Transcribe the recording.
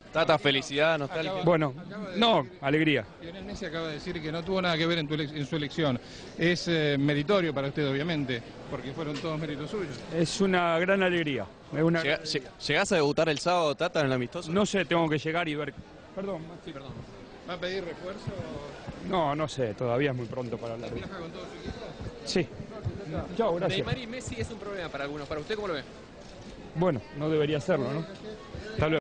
Tata, felicidad, nostalgia. Bueno, no, alegría. Lionel Messi acaba de decir que no tuvo nada que ver en su elección. Es meritorio para usted, obviamente, porque fueron todos méritos suyos. Es una gran alegría. ¿Llegás a debutar el sábado, Tata, en el amistoso? No sé, tengo que llegar y ver. Perdón. Sí, perdón. ¿Va a pedir refuerzo? No, no sé, todavía es muy pronto para hablar. ¿Viaja con todo su equipo? Sí. Chao, gracias. Neymar y Messi es un problema para algunos. ¿Para usted cómo lo ve? Bueno, no debería serlo, ¿no?